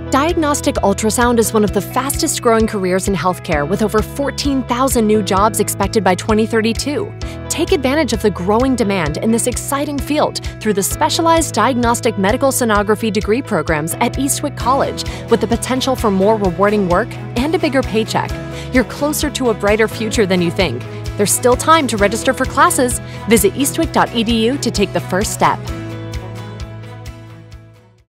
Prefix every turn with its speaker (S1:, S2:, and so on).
S1: Diagnostic ultrasound is one of the fastest growing careers in healthcare, with over 14,000 new jobs expected by 2032. Take advantage of the growing demand in this exciting field through the specialized diagnostic medical sonography degree programs at Eastwick College, with the potential for more rewarding work and a bigger paycheck. You're closer to a brighter future than you think. There's still time to register for classes. Visit eastwick.edu to take the first step.